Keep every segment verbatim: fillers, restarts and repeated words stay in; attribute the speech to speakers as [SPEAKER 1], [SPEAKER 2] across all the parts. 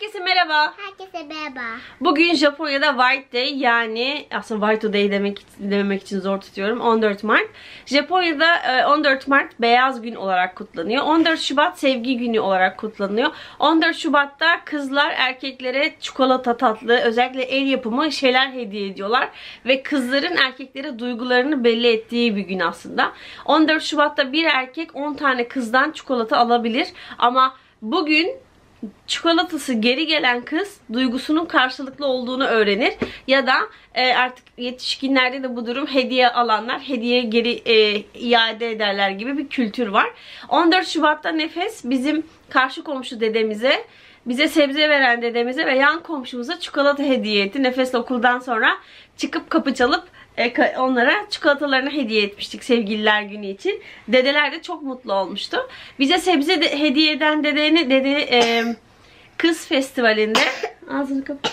[SPEAKER 1] Herkese merhaba.
[SPEAKER 2] Herkese merhaba.
[SPEAKER 1] Bugün Japonya'da White Day, yani aslında White Day demek dememek için zor tutuyorum. on dört Mart. Japonya'da on dört Mart beyaz gün olarak kutlanıyor. on dört Şubat sevgi günü olarak kutlanıyor. on dört Şubat'ta kızlar erkeklere çikolata, tatlı, özellikle el yapımı şeyler hediye ediyorlar ve kızların erkeklere duygularını belli ettiği bir gün aslında. on dört Şubat'ta bir erkek on tane kızdan çikolata alabilir ama bugün çikolatası geri gelen kız duygusunun karşılıklı olduğunu öğrenir. Ya da e, artık yetişkinlerde de bu durum, hediye alanlar hediye geri e, iade ederler gibi bir kültür var. on dört Şubat'ta Nefes bizim karşı komşu dedemize, bize sebze veren dedemize ve yan komşumuza çikolata hediye etti. Nefes'le okuldan sonra çıkıp kapı çalıp onlara çikolatalarını hediye etmiştik sevgililer günü için. Dedeler de çok mutlu olmuştu. Bize sebze de hediye eden dedeni dede e, kız festivalinde ağzını kapat.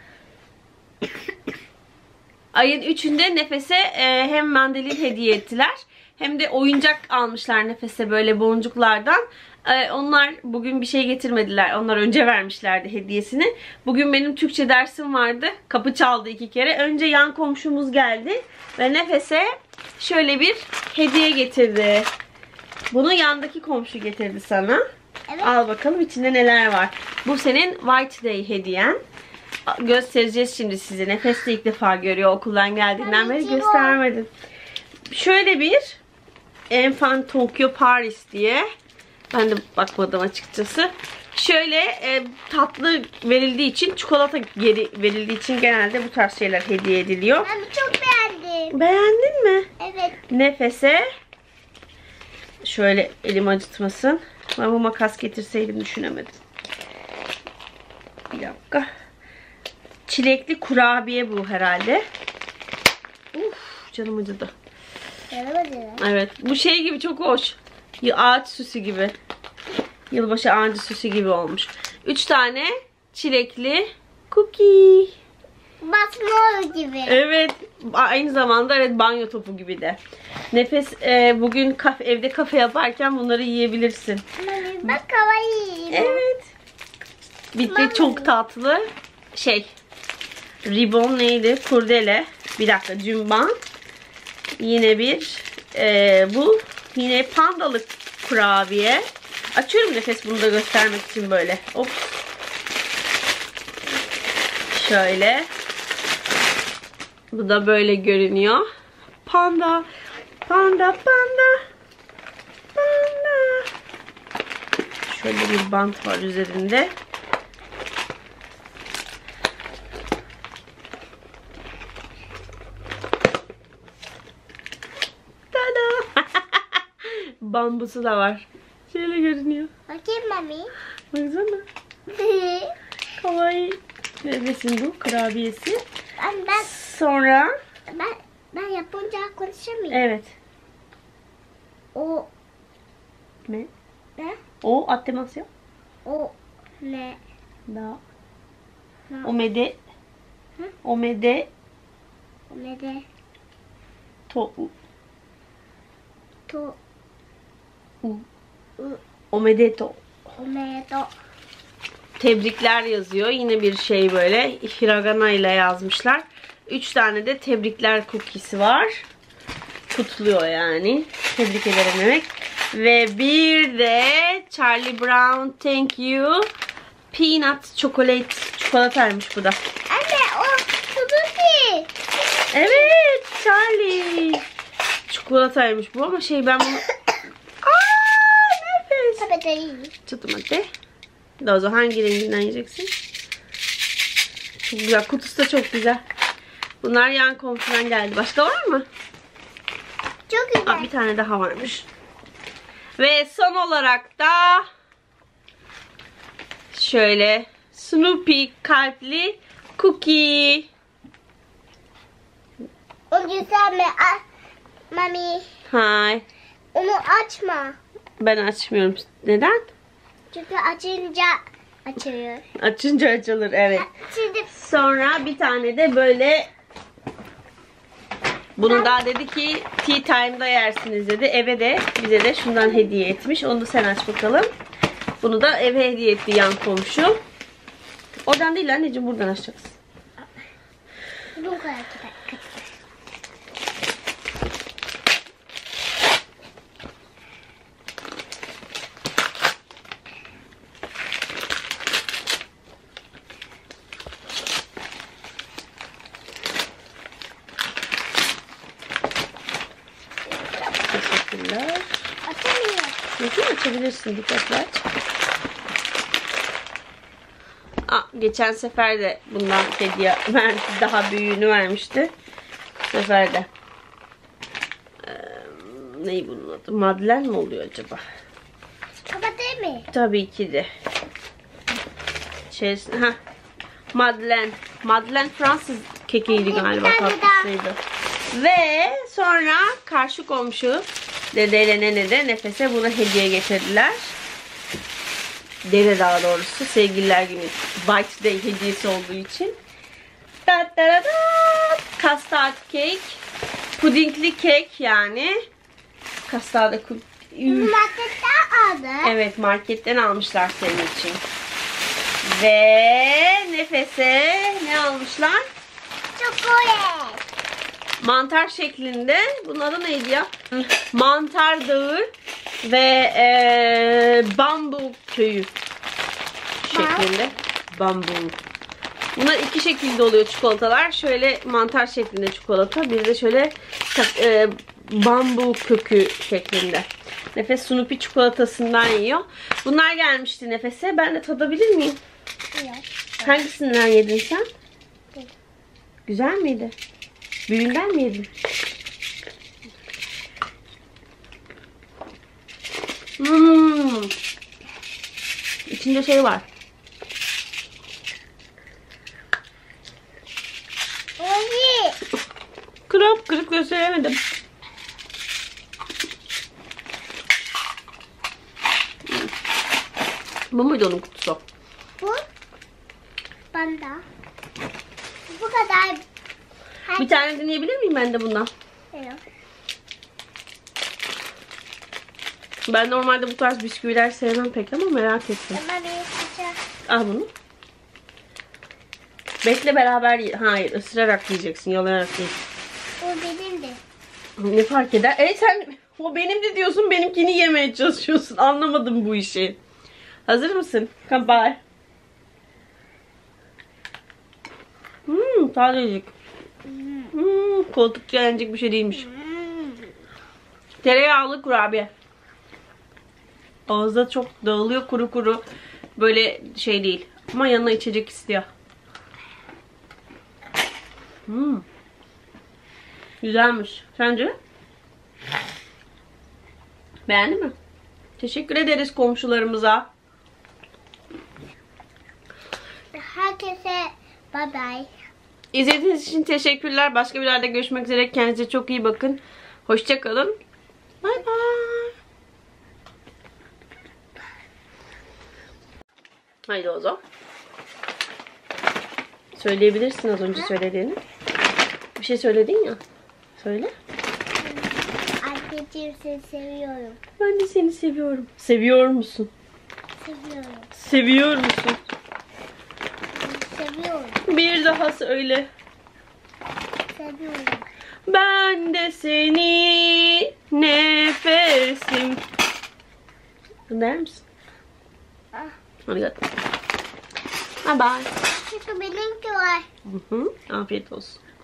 [SPEAKER 1] Ayın üçünde Nefes'e e, hem mandalin hediye ettiler hem de oyuncak almışlar Nefes'e, böyle boncuklardan. E, onlar bugün bir şey getirmediler. Onlar önce vermişlerdi hediyesini. Bugün benim Türkçe dersim vardı. Kapı çaldı iki kere. Önce yan komşumuz geldi ve Nefes'e şöyle bir hediye getirdi. Bunu yandaki komşu getirdi sana.
[SPEAKER 2] Evet.
[SPEAKER 1] Al bakalım içinde neler var. Bu senin White Day hediyen. Göstereceğiz şimdi size. Nefes de ilk defa görüyor. Okuldan geldiğinden beri göstermedim. Şöyle bir Enfant Tokyo Paris diye. Ben de bakmadım açıkçası. Şöyle e, tatlı verildiği için, çikolata geri verildiği için genelde bu tarz şeyler hediye ediliyor.
[SPEAKER 2] Ben çok beğendim.
[SPEAKER 1] Beğendin mi?
[SPEAKER 2] Evet.
[SPEAKER 1] Nefes'e şöyle elim acıtmasın. Ben bu makas getirseydim düşünemedim. Bir dakika. Çilekli kurabiye bu herhalde. Uf, canım acıdı. Evet. Bu şey gibi çok hoş. Ağaç süsü gibi. Yılbaşı ağacı süsü gibi olmuş. Üç tane çilekli cookie.
[SPEAKER 2] Basmol gibi.
[SPEAKER 1] Evet. Aynı zamanda evet, banyo topu gibi de. Nefes e, bugün kafe, evde kafe yaparken bunları yiyebilirsin.
[SPEAKER 2] Bak kawaii.
[SPEAKER 1] Evet. Bir de çok tatlı şey. Ribbon neydi? Kurdele. Bir dakika. Cümban. Yine bir e, bu. Yine pandalık kurabiye. Açıyorum Nefes bunu da göstermek için böyle. Hop. Şöyle. Bu da böyle görünüyor. Panda. Panda panda. Panda. Şöyle bir bant var üzerinde. Tada. Bambusu da var. Şöyle görünüyor.
[SPEAKER 2] Bakayım mami.
[SPEAKER 1] Baksana. Kawaii. Nefesin bu kurabiyesi.
[SPEAKER 2] Ben ben
[SPEAKER 1] Sonra
[SPEAKER 2] ben ben Japonca konuşamıyorum.
[SPEAKER 1] evet.
[SPEAKER 2] O
[SPEAKER 1] Ne?
[SPEAKER 2] ne?
[SPEAKER 1] O attemasyon.
[SPEAKER 2] O ne?
[SPEAKER 1] Da.
[SPEAKER 2] Ha.
[SPEAKER 1] Omede.
[SPEAKER 2] Hı?
[SPEAKER 1] Omede
[SPEAKER 2] O ne de?
[SPEAKER 1] to.
[SPEAKER 2] To
[SPEAKER 1] U.
[SPEAKER 2] u
[SPEAKER 1] Omedeto.
[SPEAKER 2] o ne do.
[SPEAKER 1] Tebrikler yazıyor. Yine bir şey böyle hiragana ile yazmışlar. Üç tane de tebrikler cookie'si var. Kutluyor yani. Tebrik ederim demek. Ve bir de Charlie Brown Thank You Peanut Chocolate çikolataymış bu da.
[SPEAKER 2] Anne o Suzuki.
[SPEAKER 1] Evet Charlie. Çikolataymış bu ama şey ben bunu... Aaa nefes.
[SPEAKER 2] Tabii değil.
[SPEAKER 1] Çıtım hadi. Dozo hangi renginden yiyeceksin? Çok güzel. Kutusu da çok güzel. Bunlar yan komşudan geldi. Başka var mı?
[SPEAKER 2] Çok güzel.
[SPEAKER 1] Aa, bir tane daha varmış. Ve son olarak da şöyle Snoopy kalpli cookie.
[SPEAKER 2] O güzel mi? Ah, mami.
[SPEAKER 1] Hay.
[SPEAKER 2] Onu açma.
[SPEAKER 1] Ben açmıyorum. Neden?
[SPEAKER 2] Çünkü açınca açılıyor.
[SPEAKER 1] Açınca açılır. Evet.
[SPEAKER 2] Şimdi
[SPEAKER 1] Sonra bir tane de böyle, bunu daha dedi ki tea time'da yersiniz dedi. Eve de bize de şundan hediye etmiş. Onu da sen aç bakalım. Bunu da eve hediye etti yan komşu. Oradan değil anneciğim, buradan açacaksın.
[SPEAKER 2] Bu kadar kadar.
[SPEAKER 1] Teşekkürler.
[SPEAKER 2] Açamıyor.
[SPEAKER 1] Nasıl açabilirsin? Dikkatli aç. Aa, geçen sefer de bundan hediye vermişti. Daha büyüğünü vermişti. Bu sefer de. Ee, neyi bunun adı? Madeleine mi oluyor acaba?
[SPEAKER 2] Kapatayım mı?
[SPEAKER 1] Tabii ki de. Şey, ha. Madeleine. Madeleine Fransız kekeğiydi galiba,
[SPEAKER 2] Bir tane daha.
[SPEAKER 1] tatlısıydı. Ve sonra karşı komşu dedeyle nene de Nefes'e bunu hediye getirdiler. Dede daha doğrusu. Sevgililer günü White Day hediyesi olduğu için. Da da da da. Custard cake. Pudingli kek yani. Custard'da kud...
[SPEAKER 2] Marketten aldı.
[SPEAKER 1] Evet, marketten almışlar senin için. Ve Nefes'e ne almışlar?
[SPEAKER 2] Çikolat.
[SPEAKER 1] Mantar şeklinde. Bunun adı neydi ya? Mantar dağı ve e, bambu köyü şeklinde. Bambu. Bunlar iki şekilde oluyor çikolatalar. Şöyle mantar şeklinde çikolata. Bir de şöyle e, bambu kökü şeklinde. Nefes Snoopy çikolatasından yiyor. Bunlar gelmişti Nefes'e. Ben de tadabilir miyim?
[SPEAKER 2] Evet.
[SPEAKER 1] Hangisinden yedin sen?
[SPEAKER 2] Evet.
[SPEAKER 1] Güzel miydi? Büyüğünden mi yedin? Hmm. İçinde şey var.
[SPEAKER 2] Oy.
[SPEAKER 1] Kırıp kırıp gösteremedim. Bu muydu onun kutusu?
[SPEAKER 2] Bu. Banda. Bu kadar.
[SPEAKER 1] Bir tane deneyebilir miyim ben de bundan?
[SPEAKER 2] Evet.
[SPEAKER 1] Ben normalde bu tarz bisküviler sevmem pek ama merak ettim.
[SPEAKER 2] Ama bir sıcak.
[SPEAKER 1] Al bunu. Bekle, beraber ye. Hayır, ısırarak yiyeceksin, yalayarak değil.
[SPEAKER 2] O benim de.
[SPEAKER 1] Ne fark eder? E sen o benim de diyorsun, benimkini yemeye çalışıyorsun. Anlamadım bu işi. Hazır mısın? Come by. Hmm, tazecik. Hmm, koltukça yenecek bir şey değilmiş.
[SPEAKER 2] Hmm.
[SPEAKER 1] Tereyağlı kurabiye. Ağızda çok dağılıyor, kuru kuru. Böyle şey değil. Ama yanına içecek istiyor. Hmm. Güzelmiş. Sence? Beğendin mi? Teşekkür ederiz komşularımıza.
[SPEAKER 2] Herkese bye bye.
[SPEAKER 1] İzlediğiniz için teşekkürler. Başka bir yerde görüşmek üzere. Kendinize çok iyi bakın. Hoşça kalın. Bye bye. Haydi Ozo. Söyleyebilirsin az önce söylediğini. Bir şey söyledin ya. Söyle.
[SPEAKER 2] Anneciğim seni seviyorum.
[SPEAKER 1] Ben de seni seviyorum. Seviyor musun?
[SPEAKER 2] Seviyorum.
[SPEAKER 1] Seviyor musun?
[SPEAKER 2] Seviyorum.
[SPEAKER 1] Bir daha söyle.
[SPEAKER 2] Seviyorum.
[SPEAKER 1] Ben de seni nefesim. Der misin?
[SPEAKER 2] Ah.
[SPEAKER 1] Hadi gel. Bye bye.
[SPEAKER 2] Çünkü benimki var.
[SPEAKER 1] Hı hı. Afiyet olsun.